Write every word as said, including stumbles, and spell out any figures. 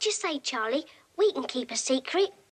What do you say, Charlie? We can keep a secret.